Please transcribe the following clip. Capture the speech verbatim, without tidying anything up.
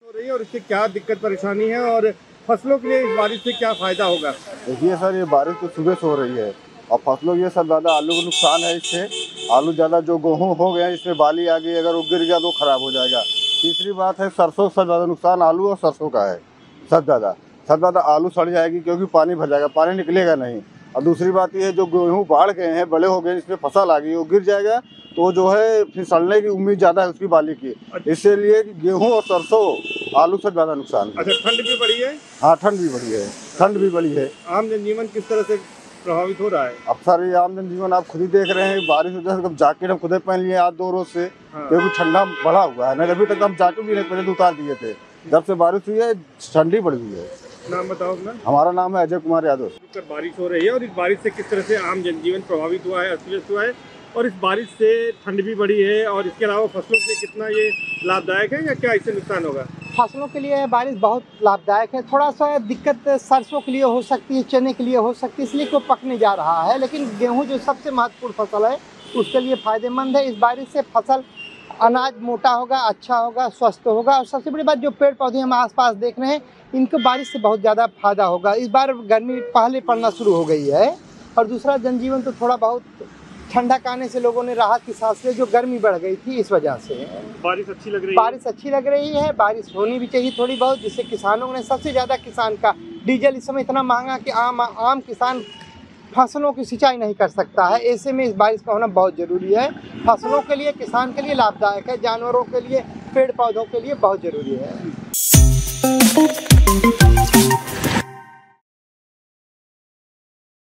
हो रही है और इससे क्या दिक्कत परेशानी है और फसलों के लिए इस बारिश से क्या फायदा होगा? देखिए सर, ये बारिश तो सुबह से हो रही है और फसलों के सब ज़्यादा आलू को नुकसान है इससे। आलू ज़्यादा जो गेहूँ हो गया इसमें बाली आ गई, अगर वो गिर गया तो खराब हो जाएगा। तीसरी बात है सरसों, सबसे ज़्यादा नुकसान आलू और सरसों का है। सब ज़्यादा सब ज़्यादा आलू सड़ जाएगी क्योंकि पानी भर जाएगा, पानी निकलेगा नहीं। और दूसरी बात ये है जो गेहूँ बाढ़ गए हैं, बड़े हो गए, इसमें फसल आ गई, वो गिर जाएगा तो जो है फिर सड़ने की उम्मीद ज़्यादा है उसकी बाली की। इसलिए गेहूँ और सरसों आलू से ज़्यादा नुकसान है। अच्छा, ठंड भी बढ़ी है? हाँ, ठंड भी बढ़ी है, ठंड भी बढ़ी है। आम जनजीवन किस तरह से प्रभावित हो रहा है? अब सर ये आम जनजीवन आप खुद ही देख रहे हैं, बारिश वजह से जैकेट हम खुद ही पहन लिए आज दो रोज से। हाँ। क्योंकि ठंडा बढ़ा हुआ है, नहीं अभी तक हम जैकेट भी नहीं पहले उतार दिए थे। जब से बारिश हुई है ठंडी बढ़ गई है। नाम बताओ अपना। हमारा नाम है अजय कुमार यादव। बारिश हो रही है और इस बारिश से किस तरह से आम जनजीवन प्रभावित हुआ है, अस्त-व्यस्त हुआ है, और इस बारिश से ठंड भी बढ़ी है और इसके अलावा फसलों के कितना ये लाभदायक है या क्या इससे नुकसान होगा? फसलों के लिए बारिश बहुत लाभदायक है। थोड़ा सा दिक्कत सरसों के लिए हो सकती है, चने के लिए हो सकती है, इसलिए कोई पकने जा रहा है। लेकिन गेहूं जो सबसे महत्वपूर्ण फसल है उसके लिए फ़ायदेमंद है। इस बारिश से फसल अनाज मोटा होगा, अच्छा होगा, स्वस्थ होगा। और सबसे बड़ी बात जो पेड़ पौधे हम आसपास देख रहे हैं इनको बारिश से बहुत ज़्यादा फायदा होगा। इस बार गर्मी पहले पड़ना शुरू हो गई है और दूसरा जनजीवन तो थोड़ा बहुत ठंडक आने से लोगों ने राहत की सांस ली, जो गर्मी बढ़ गई थी इस वजह से। बारिश अच्छी लग रही है? बारिश अच्छी लग रही है, बारिश होनी भी चाहिए थोड़ी बहुत, जिससे किसानों ने सबसे ज़्यादा किसान का डीजल इस समय इतना महंगा कि आम आम किसान फसलों की सिंचाई नहीं कर सकता है। ऐसे में इस बारिश का होना बहुत ज़रूरी है। फसलों के लिए, किसान के लिए लाभदायक है, जानवरों के लिए, पेड़ पौधों के लिए बहुत ज़रूरी है।